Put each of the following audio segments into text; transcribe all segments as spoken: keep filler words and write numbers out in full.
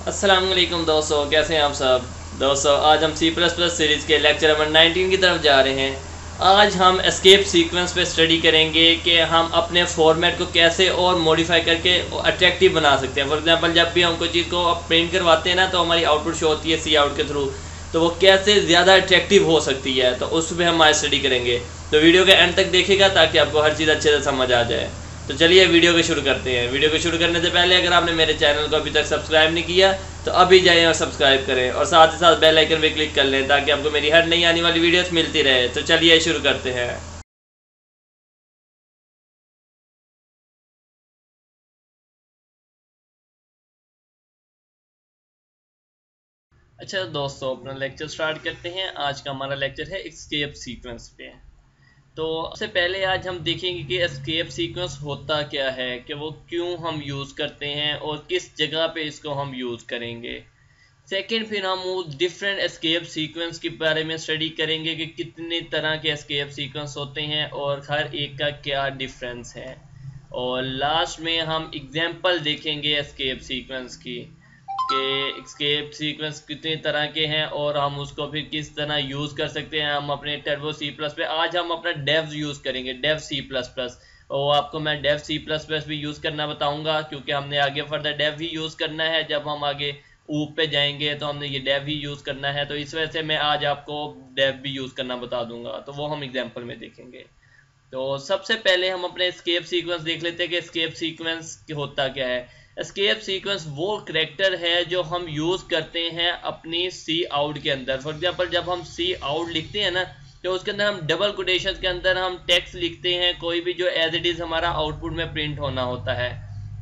अस्सलाम वालेकुम दोस्तों, कैसे हैं आप सब। दोस्तों आज हम सी प्लस प्लस सीरीज़ के लेक्चर नंबर नाइनटीन की तरफ जा रहे हैं। आज हम एस्केप सीक्वेंस पे स्टडी करेंगे कि हम अपने फॉर्मेट को कैसे और मॉडिफाई करके अट्रैक्टिव बना सकते हैं। फॉर एग्जांपल जब भी हम कोई चीज़ को प्रिंट करवाते हैं ना, तो हमारी आउटपुट शो होती है सी आउट के थ्रू, तो वो कैसे ज़्यादा अट्रैक्टिव हो सकती है, तो उस पर हम आज स्टडी करेंगे। तो वीडियो के एंड तक देखिएगा ताकि आपको हर चीज़ अच्छे से समझ आ जाए। तो चलिए वीडियो को शुरू करते हैं। वीडियो को शुरू करने से पहले अगर आपने मेरे चैनल को अभी तक सब्सक्राइब नहीं किया तो अभी जाएं और सब्सक्राइब करें, और साथ ही साथ बेल आइकन पे क्लिक कर लें ताकि आपको मेरी हर नई आने वाली वीडियोस मिलती रहे। तो चलिए शुरू करते हैं। अच्छा दोस्तों, अपना लेक्चर स्टार्ट करते हैं। आज का हमारा लेक्चर है एस्केप सीक्वेंस पे। तो सबसे पहले आज हम देखेंगे कि एस्केप सीक्वेंस होता क्या है, कि वो क्यों हम यूज़ करते हैं और किस जगह पे इसको हम यूज़ करेंगे। सेकेंड, फिर हम वो डिफरेंट एस्केप सीक्वेंस के बारे में स्टडी करेंगे कि कितने तरह के एस्केप सीक्वेंस होते हैं और हर एक का क्या डिफरेंस है। और लास्ट में हम एग्जांपल देखेंगे एस्केप सीक्वेंस की, कि एस्केप सीक्वेंस कितने तरह के हैं और हम उसको फिर किस तरह यूज़ कर सकते हैं हम अपने टर्बो सी प्लस पे। आज हम अपना डेव यूज़ करेंगे, डेव सी प्लस प्लस, और आपको मैं डेव सी प्लस प्लस भी यूज़ करना बताऊंगा, क्योंकि हमने आगे फर्दर डेव ही यूज़ करना है। जब हम आगे ऊप पे जाएंगे तो हमने ये डेव ही यूज़ करना है, तो इस वजह से मैं आज आपको डेव भी यूज़ करना बता दूंगा, तो वो हम एग्जाम्पल में देखेंगे। तो सबसे पहले हम अपने एस्केप सीक्वेंस देख लेते हैं कि एस्केप सीक्वेंस होता क्या है। एस्केप सीक्वेंस वो करैक्टर है जो हम यूज़ करते हैं अपनी सी आउट के अंदर। फॉर एग्जांपल जब हम सी आउट लिखते हैं ना, तो उसके अंदर हम डबल कोटेशन के अंदर हम टेक्स्ट लिखते हैं, कोई भी जो एज इट इज़ हमारा आउटपुट में प्रिंट होना होता है।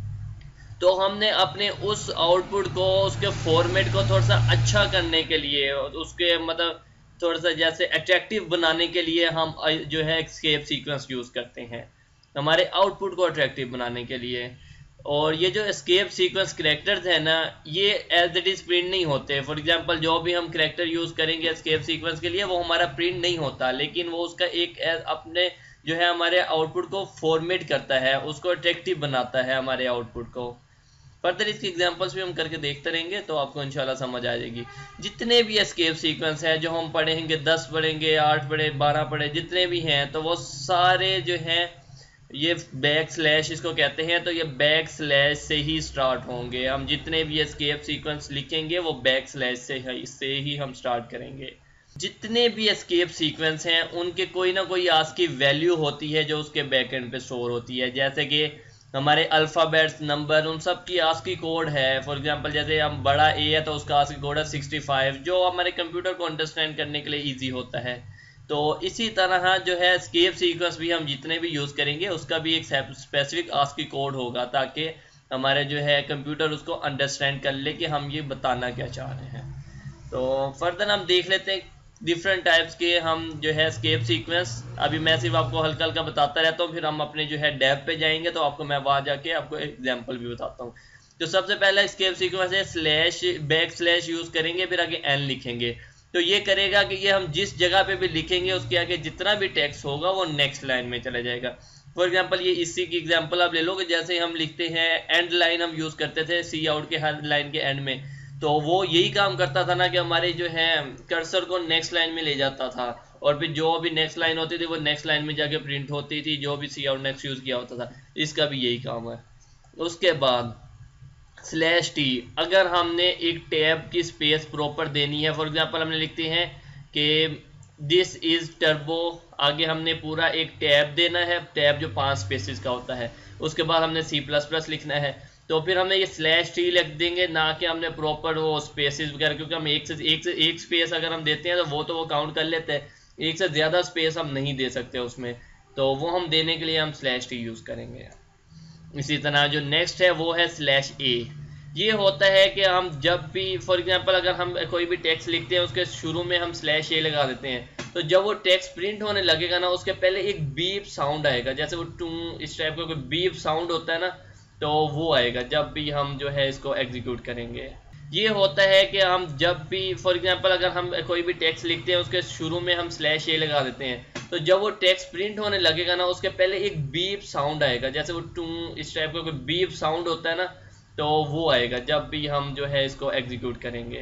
तो हमने अपने उस आउटपुट को, उसके फॉर्मेट को थोड़ा सा अच्छा करने के लिए, उसके मतलब थोड़ा सा जैसे अट्रैक्टिव बनाने के लिए हम जो है एस्केप सीक्वेंस यूज़ करते हैं हमारे आउटपुट को अट्रैक्टिव बनाने के लिए। और ये जो एस्केप सीक्वेंस करैक्टर्स है ना, ये एज इट इज़ प्रिंट नहीं होते। फॉर एग्जांपल जो भी हम करैक्टर यूज़ करेंगे एस्केप सीक्वेंस के लिए, वो हमारा प्रिंट नहीं होता, लेकिन वो उसका एक अपने जो है हमारे आउटपुट को फॉर्मेट करता है, उसको अट्रैक्टिव बनाता है हमारे आउटपुट को। फर्दर इसकी एग्जांपल्स भी हम करके देखते रहेंगे तो आपको इंशाल्लाह समझ आ जाएगी। जितने भी एस्केप सीक्वेंस है जो हम पढ़ेंगे, दस पढ़ेंगे, आठ पढ़े, बारह पढ़े, जितने भी हैं, तो वो सारे जो हैं ये बैक स्लैश इसको कहते हैं, तो ये बैक स्लैश से ही स्टार्ट होंगे। हम जितने भी एस्केप सीक्वेंस लिखेंगे वो बैक स्लैश से ही से ही हम स्टार्ट करेंगे। जितने भी एस्केप सीक्वेंस हैं उनके कोई ना कोई आज की वैल्यू होती है जो उसके बैक एंड पे स्टोर होती है। जैसे कि हमारे अल्फ़ाबेट्स, नंबर, उन सब की आस्की कोड है। फॉर एग्जांपल जैसे हम बड़ा ए है तो उसका आस्की कोड है सिक्सटी फाइव, जो हमारे कंप्यूटर को अंडरस्टैंड करने के लिए इजी होता है। तो इसी तरह जो है एस्केप सीक्वेंस भी हम जितने भी यूज़ करेंगे उसका भी एक स्पेसिफिक आस्की कोड होगा, ताकि हमारे जो है कंप्यूटर उसको अंडरस्टैंड कर ले कि हम ये बताना क्या चाह रहे हैं। तो फर्दर हम देख लेते हैं डिफरेंट टाइप्स के हम जो है एस्केप सीक्वेंस। अभी मैं सिर्फ आपको हल्का हल्का बताता रहता हूँ, फिर हम अपने जो है डेव पे जाएंगे तो आपको मैं वहाँ जाके आपको एग्जांपल भी बताता हूँ। तो सबसे पहला एस्केप सीक्वेंस है स्लैश, बैक स्लैश यूज़ करेंगे, फिर आगे एन लिखेंगे। तो ये करेगा कि ये हम जिस जगह पे भी लिखेंगे उसके आगे जितना भी टेक्स्ट होगा वो नेक्स्ट लाइन में चला जाएगा। फॉर एग्जांपल ये इसी की एग्जांपल आप ले लो कि जैसे हम लिखते हैं एंड लाइन, हम यूज़ करते थे सी आउट के हर लाइन के एंड में, तो वो यही काम करता था ना कि हमारे जो है कर्सर को नेक्स्ट लाइन में ले जाता था, और फिर जो भी नेक्स्ट लाइन होती थी वो नेक्स्ट लाइन में जाके प्रिंट होती थी, जो भी सी आउट नेक्स्ट यूज़ किया होता था। इसका भी यही काम है। उसके बाद स्लैश टी, अगर हमने एक टैब की स्पेस प्रॉपर देनी है, फॉर एग्जांपल हमने लिखते हैं कि दिस इज टर्बो, आगे हमने पूरा एक टैब देना है, टैब जो पांच स्पेसिस का होता है। उसके बाद हमने सी प्लस प्लस लिखना है, तो फिर हमने ये स्लैश टी लिख देंगे, ना कि हमने प्रॉपर वो स्पेसिस वगैरह, क्योंकि हम एक से एक से एक स्पेस अगर हम देते हैं तो वो तो वो काउंट कर लेते हैं, एक से ज़्यादा स्पेस हम नहीं दे सकते उसमें, तो वो हम देने के लिए हम स्लैश टी यूज़ करेंगे। इसी तरह जो नेक्स्ट है वो है स्लैश ए। ये होता है कि हम जब भी फॉर एग्जांपल अगर हम कोई भी टेक्स्ट लिखते हैं उसके शुरू में हम स्लैश ए लगा देते हैं, तो जब वो टेक्स्ट प्रिंट होने लगेगा ना, उसके पहले एक बीप साउंड आएगा, जैसे वो टू इस टाइप का कोई बीप साउंड होता है ना, तो वो आएगा जब भी हम जो है इसको एग्जीक्यूट करेंगे। ये होता है कि हम जब भी फॉर एग्जांपल अगर हम कोई भी टेक्स्ट लिखते हैं उसके शुरू में हम स्लैश ए लगा देते हैं, तो जब वो टेक्स्ट प्रिंट होने लगेगा ना, उसके पहले एक बीप साउंड आएगा, जैसे वो टू इस टाइप का कोई बीप साउंड होता है ना, तो वो आएगा जब भी हम जो है इसको एग्जीक्यूट करेंगे।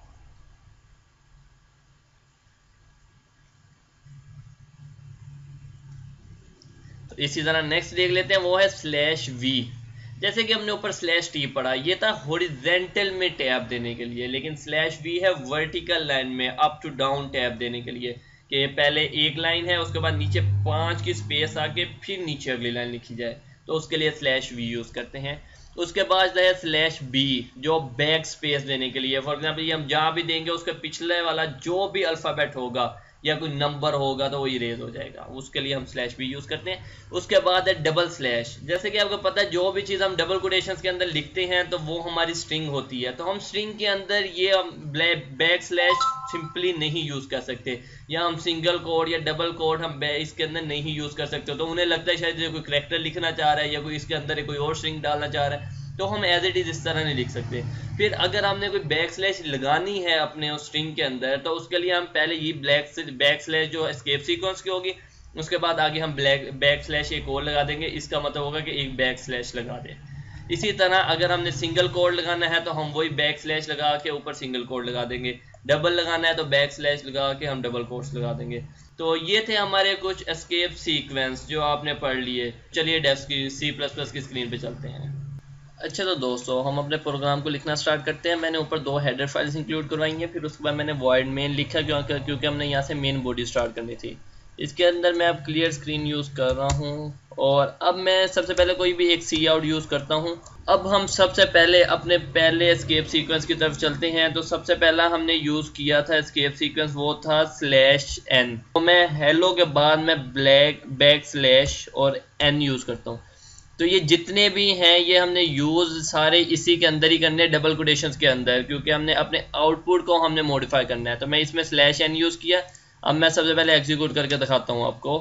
तो इसी तरह नेक्स्ट देख लेते हैं, वो है स्लैश वी। जैसे कि हमने ऊपर स्लैश टी पढ़ा, ये था हॉरिजॉन्टल में टैब देने के लिए, लेकिन स्लैश वी है वर्टिकल लाइन में अप टू डाउन टैब देने के लिए, कि पहले एक लाइन है उसके बाद नीचे पांच की स्पेस आके फिर नीचे अगली लाइन लिखी जाए, तो उसके लिए स्लैश वी यूज करते हैं। उसके बाद है स्लैश बी, जो बैक स्पेस देने के लिए। फॉर एग्जाम्पल हम जहां भी देंगे उसके पिछले वाला जो भी अल्फाबेट होगा या कोई नंबर होगा तो वो इरेज हो जाएगा, उसके लिए हम स्लैश भी यूज करते हैं। उसके बाद है डबल स्लैश। जैसे कि आपको पता है जो भी चीज हम डबल कोटेशंस के अंदर लिखते हैं तो वो हमारी स्ट्रिंग होती है, तो हम स्ट्रिंग के अंदर ये बैक स्लैश सिंपली नहीं यूज कर सकते, या हम सिंगल कोड या डबल कोड हम इसके अंदर नहीं यूज कर सकते। तो उन्हें लगता है शायद कोई करैक्टर लिखना चाह रहा है या कोई इसके अंदर कोई और स्ट्रिंग डालना चाह रहा है, तो हम एज इट इज इस तरह नहीं लिख सकते। फिर अगर हमने कोई बैक स्लैश लगानी है अपने उस स्ट्रिंग के अंदर, तो उसके लिए हम पहले ये ब्लैक से बैक स्लैश जो एस्केप सीक्वेंस की होगी, उसके बाद आगे हम ब्लैक बैक स्लैश एक और लगा देंगे। इसका मतलब होगा कि एक बैक स्लैश लगा दें। इसी तरह अगर हमने सिंगल कोड लगाना है तो हम वही बैक स्लैश लगा के ऊपर सिंगल कोड लगा देंगे। डबल लगाना है तो बैक स्लैश लगा के हम डबल कोड्स लगा देंगे। तो ये थे हमारे कुछ एस्केप सीक्वेंस जो आपने पढ़ लिए। चलिए डेस्क की सी प्लस प्लस की स्क्रीन पे चलते हैं। अच्छा तो दोस्तों हम अपने प्रोग्राम को लिखना स्टार्ट करते हैं। मैंने ऊपर दो हेडर फाइल्स इंक्लूड करवाई हैं, फिर उसके बाद मैंने वॉइड मेन लिखा क्योंकि क्योंकि हमने यहाँ से मेन बॉडी स्टार्ट करनी थी। इसके अंदर मैं अब क्लियर स्क्रीन यूज़ कर रहा हूँ, और अब मैं सबसे पहले कोई भी एक सी आउट यूज़ करता हूँ। अब हम सबसे पहले अपने पहले एस्केप सीक्वेंस की तरफ चलते हैं। तो सबसे पहला हमने यूज़ किया था एस्केप सीक्वेंस, वो था स्लैश एन। तो मैं हेलो के बाद मैं ब्लैक बैक स्लैश और एन यूज़ करता हूँ। तो ये जितने भी हैं ये हमने यूज़ सारे इसी के अंदर ही करने, डबल कोटेशंस के अंदर, क्योंकि हमने अपने आउटपुट को हमने मॉडिफाई करना है। तो मैं इसमें स्लैश एन यूज़ किया। अब मैं सबसे पहले एग्जीक्यूट करके दिखाता हूँ आपको।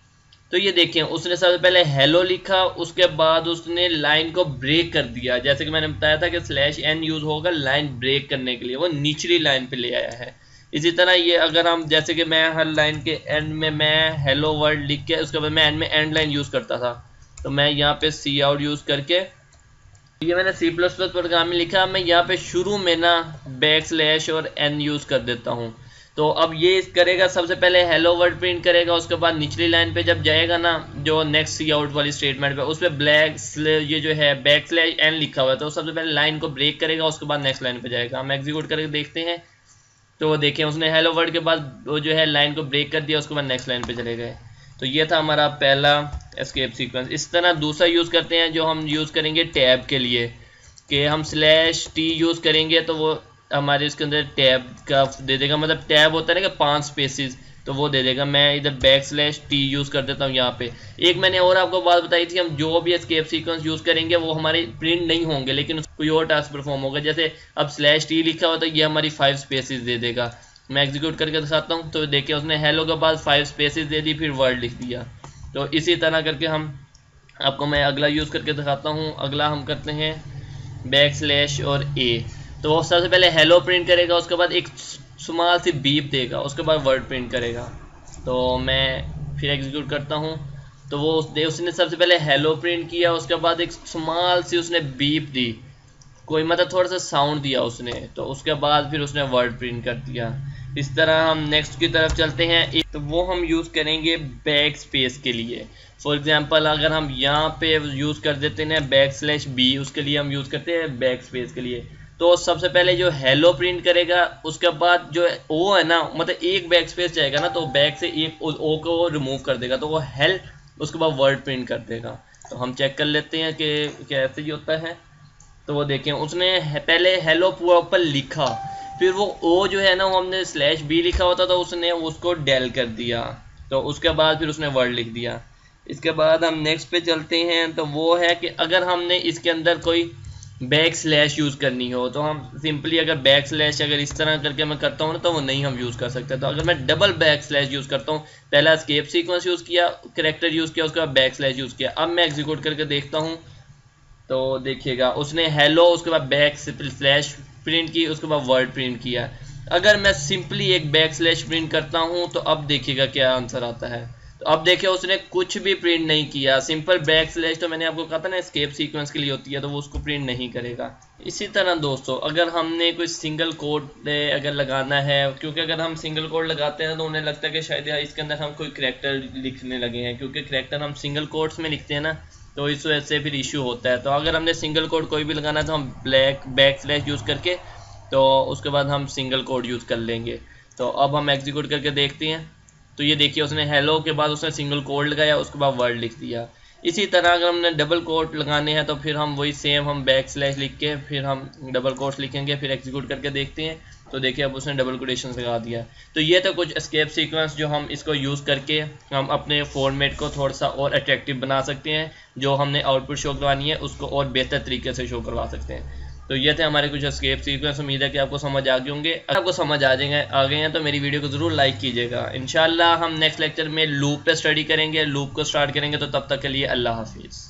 तो ये देखिए उसने सबसे पहले हेलो लिखा, उसके बाद उसने लाइन को ब्रेक कर दिया। जैसे कि मैंने बताया था कि स्लैश एन यूज़ होगा लाइन ब्रेक करने के लिए, वो निचली लाइन पे ले आया है। इसी तरह ये अगर हम, जैसे कि मैं हर लाइन के एंड में मैं हेलो वर्ड लिख के उसके बाद मैं एंड में एंड लाइन यूज़ करता था, तो मैं यहाँ पे सी आउट यूज़ करके, ये मैंने सी प्लस प्लस प्रोग्राम में लिखा, मैं यहाँ पे शुरू में ना बैक स्लैश और एन यूज़ कर देता हूँ। तो अब ये करेगा, सबसे पहले हेलो वर्ड प्रिंट करेगा, उसके बाद निचली लाइन पे जब जाएगा ना जो नेक्स्ट सी आउट वाली स्टेटमेंट पे, उस पर ब्लैक ये जो है बैक स्लैश एन लिखा हुआ है, तो सबसे पहले लाइन को ब्रेक करेगा, उसके बाद नेक्स्ट लाइन पे जाएगा। हम एग्जीक्यूट करके देखते हैं। तो देखें उसने हेलो वर्ड के बाद वो जो है लाइन को ब्रेक कर दिया, उसके बाद नेक्स्ट लाइन पे चले गए। तो ये था हमारा पहला एस्केप सीक्वेंस। इस तरह दूसरा यूज़ करते हैं जो हम यूज़ करेंगे टैब के लिए, कि हम स्लैश टी यूज़ करेंगे तो वो हमारे इसके अंदर टैब का दे देगा, मतलब टैब होता है ना कि पांच स्पेसिस, तो वो दे देगा। मैं इधर बैक स्लैश टी यूज़ कर देता हूँ यहाँ पे। एक मैंने और आपको बात बताई थी, हम जो भी एस्केप सीक्वेंस यूज़ करेंगे वो हमारे प्रिंट नहीं होंगे, लेकिन कोई और टास्क परफॉर्म होगा। जैसे अब स्लैश टी लिखा हुआ तो ये हमारी फाइव स्पेसिस दे देगा। मैं एग्जीक्यूट करके दिखाता हूँ। तो देखिए उसने हेलो के बाद फाइव स्पेसिस दे दी, फिर वर्ड लिख दिया। तो इसी तरह करके हम आपको मैं अगला यूज़ करके दिखाता हूँ। अगला हम करते हैं बैक स्लैश और ए। तो सबसे पहले हेलो प्रिंट करेगा, उसके बाद एक स्मॉल सी बीप देगा, उसके बाद वर्ड प्रिंट करेगा। तो मैं फिर एग्जीक्यूट करता हूँ। तो वो उसने सबसे पहले हेलो प्रिंट किया, उसके बाद एक स्मॉल सी उसने बीप दी, कोई मतलब थोड़ा सा साउंड दिया उसने, तो उसके बाद फिर उसने वर्ड प्रिंट कर दिया। इस तरह हम नेक्स्ट की तरफ चलते हैं। तो वो हम यूज़ करेंगे बैक स्पेस के लिए। फॉर एग्जांपल अगर हम यहाँ पे यूज़ कर देते हैं बैक स्लैश बी, उसके लिए हम यूज़ करते हैं बैक स्पेस के लिए। तो सबसे पहले जो हेलो प्रिंट करेगा, उसके बाद जो ओ है ना, मतलब एक बैक स्पेस जाएगा ना, तो बैक से एक ओ को रिमूव कर देगा, तो वो हेल, उसके बाद वर्ड प्रिंट कर देगा। तो हम चेक कर लेते हैं कि कैसे ही होता है। तो वो देखें उसने पहले हेलो प्रॉपर लिखा, फिर वो ओ जो है ना वो हमने स्लैश बी लिखा होता तो उसने उसको डेल कर दिया, तो उसके बाद फिर उसने वर्ड लिख दिया। इसके बाद हम नेक्स्ट पे चलते हैं। तो वो है कि अगर हमने इसके अंदर कोई बैक स्लैश यूज़ करनी हो, तो हम सिंपली अगर बैक स्लैश अगर इस तरह करके मैं करता हूँ ना, तो वो नहीं हम यूज़ कर सकते। तो अगर मैं डबल बैक स्लैश यूज़ करता हूँ, पहला एस्केप सीक्वेंस यूज़ किया, कैरेक्टर यूज़ किया, उसके बाद बैक स्लैश यूज़ किया। अब मैं एग्जीक्यूट करके देखता हूँ। तो देखिएगा उसने हेलो, उसके बाद बैक स्लैश प्रिंट की, उसके बाद वर्ड प्रिंट किया। अगर मैं सिंपली एक बैक स्लैश प्रिंट करता हूँ तो अब देखिएगा क्या आंसर आता है। तो अब देखिए उसने कुछ भी प्रिंट नहीं किया, सिंपल बैक स्लैश तो मैंने आपको कहा था ना एस्केप सीक्वेंस के लिए होती है, तो वो उसको प्रिंट नहीं करेगा। इसी तरह दोस्तों अगर हमने कोई सिंगल कोड अगर लगाना है, क्योंकि अगर हम सिंगल कोड लगाते हैं तो उन्हें लगता है कि शायद इसके अंदर हम कोई करैक्टर लिखने लगे हैं, क्योंकि करैक्टर हम सिंगल कोड्स में लिखते हैं ना, तो इस वजह से फिर इश्यू होता है। तो अगर हमने सिंगल कोड कोई भी लगाना है तो हम ब्लैक बैक स्लैश यूज़ करके तो उसके बाद हम सिंगल कोड यूज़ कर लेंगे। तो अब हम एग्जीक्यूट करके देखते हैं, तो ये देखिए उसने हेलो के बाद उसने सिंगल कोड लगाया, उसके बाद वर्ड लिख दिया। इसी तरह अगर हमने डबल कोट लगाने हैं तो फिर हम वही सेम हम बैक स्लैश लिख के फिर हम डबल कोट्स लिखेंगे, फिर एग्जीक्यूट करके देखते हैं, तो देखिए अब उसने डबल कोटेशन लगा दिया। तो ये तो कुछ एस्केप सीक्वेंस जो हम इसको यूज़ करके हम अपने फॉर्मेट को थोड़ा सा और अट्रैक्टिव बना सकते हैं, जो हमने आउटपुट शो करवानी है उसको और बेहतर तरीके से शो करवा सकते हैं। तो ये थे हमारे कुछ एस्केप सीक्वेंस। उम्मीद है कि आपको समझ आ गए होंगे। अगर आपको समझ आ जाएंगे आ गए हैं तो मेरी वीडियो को ज़रूर लाइक कीजिएगा। इंशाल्लाह हम नेक्स्ट लेक्चर में लूप पे स्टडी करेंगे, लूप को स्टार्ट करेंगे। तो तब तक के लिए अल्लाह हाफिज़।